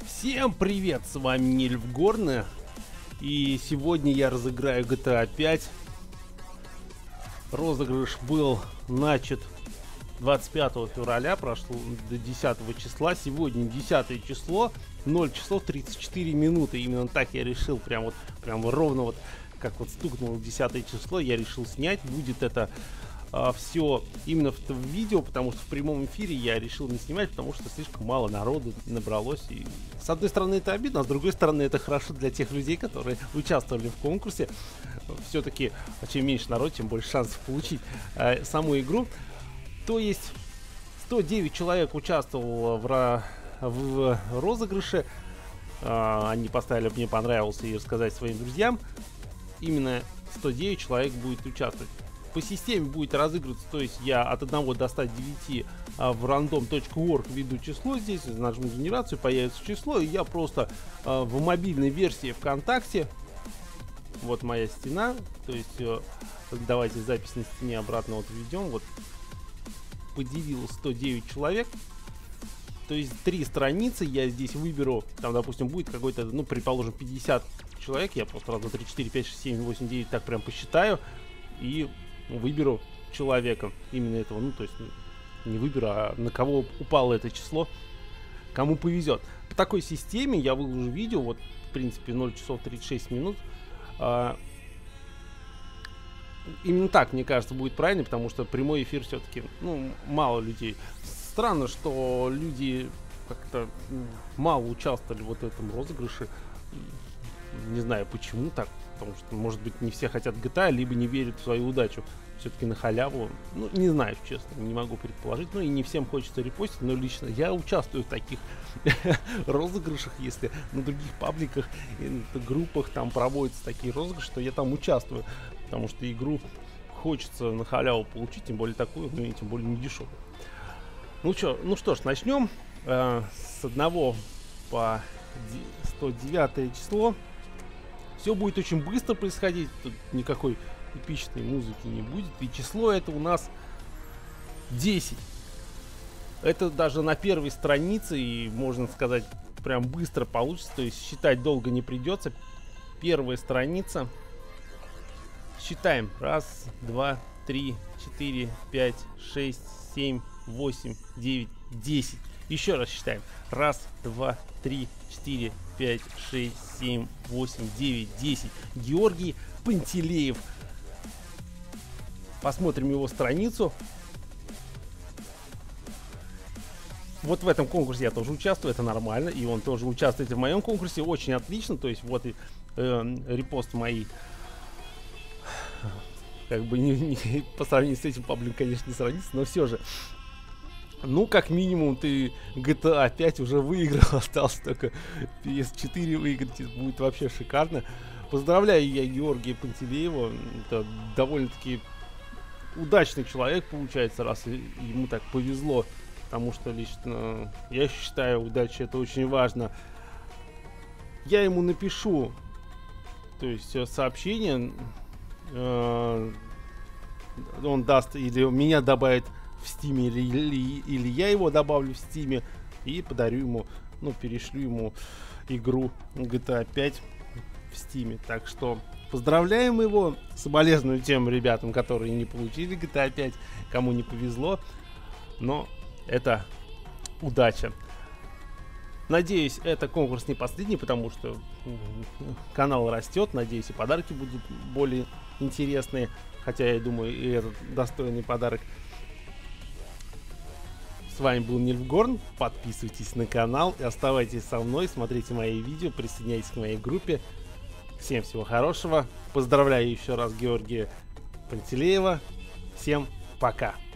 Всем привет, с вами Нильфгорн, и сегодня я разыграю GTA 5. Розыгрыш был начат 25 февраля, прошло до 10 числа. Сегодня 10 число, 0 часов 34 минуты. Именно так я решил, прям ровно вот как вот стукнуло 10 число, я решил снять. Будет это все именно в видео, потому что в прямом эфире я решил не снимать, потому что слишком мало народу набралось. И с одной стороны это обидно, а с другой стороны это хорошо для тех людей, которые участвовали в конкурсе. Все-таки чем меньше народ, тем больше шансов получить саму игру. То есть 109 человек участвовало в розыгрыше. Они поставили «мне понравился» и рассказать своим друзьям. Именно 109 человек будет участвовать. По системе будет разыгрываться, то есть я от 1 до 109 в random.org введу число, здесь нажму генерацию, появится число, и я просто в мобильной версии ВКонтакте, вот моя стена, то есть давайте запись на стене обратно вот введем, вот поделил 109 человек, то есть 3 страницы, я здесь выберу, там допустим будет какой-то, ну предположим 50 человек, я просто 1, 2, 3, 4, 5, 6, 7, 8, 9 так прям посчитаю и выберу человека именно этого, ну то есть не выберу, а на кого упало это число, кому повезет. По такой системе я выложу видео, вот в принципе 0 часов 36 минут. Именно так, мне кажется, будет правильно, потому что прямой эфир все-таки, ну, мало людей. Странно, что люди как-то мало участвовали вот в этом розыгрыше. Не знаю почему так. Потому что, может быть, не все хотят GTA, либо не верят в свою удачу. Все-таки на халяву. Ну, не знаю, честно, не могу предположить. Ну, и не всем хочется репостить, но лично я участвую в таких розыгрышах, если на других пабликах и группах там проводятся такие розыгрыши, то я там участвую. Потому что игру хочется на халяву получить, тем более такую, ну и тем более не дешевую. Ну что ж, начнем с 1 по 109 число. Все будет очень быстро происходить, тут никакой эпичной музыки не будет. И число это у нас 10. Это даже на первой странице, и можно сказать, прям быстро получится. То есть считать долго не придется. Первая страница. Считаем. 1, 2, 3, 4, 5, 6, 7, 8, 9, 10. Еще раз считаем. 1, 2, 3, 4, 5, 6, 7, 8, 9, 10. Георгий Пантелеев. Посмотрим его страницу. Вот в этом конкурсе я тоже участвую, это нормально. И он тоже участвует в моем конкурсе. Очень отлично. То есть вот и репост мои. Как бы по сравнению с этим пабликом, конечно, не сравнится, но все же. Ну, как минимум, ты GTA 5 уже выиграл, осталось только PS4 выиграть, будет вообще шикарно. Поздравляю я Георгия Пантелеева, это довольно-таки удачный человек получается, раз ему так повезло, потому что лично я считаю, удача это очень важно. Я ему напишу, то есть сообщение, он даст или меня добавит в Стиме, или я его добавлю в Стиме и подарю ему, ну, перешлю ему игру GTA 5 в Стиме. Так что поздравляем его, соболезную тем ребятам, которые не получили GTA 5, кому не повезло, но это удача. Надеюсь, это конкурс не последний, потому что канал растет, надеюсь, и подарки будут более интересные, хотя я думаю, и этот достойный подарок. С вами был Нильфгорн, подписывайтесь на канал и оставайтесь со мной, смотрите мои видео, присоединяйтесь к моей группе. Всем всего хорошего, поздравляю еще раз Георгия Пантелеева, всем пока!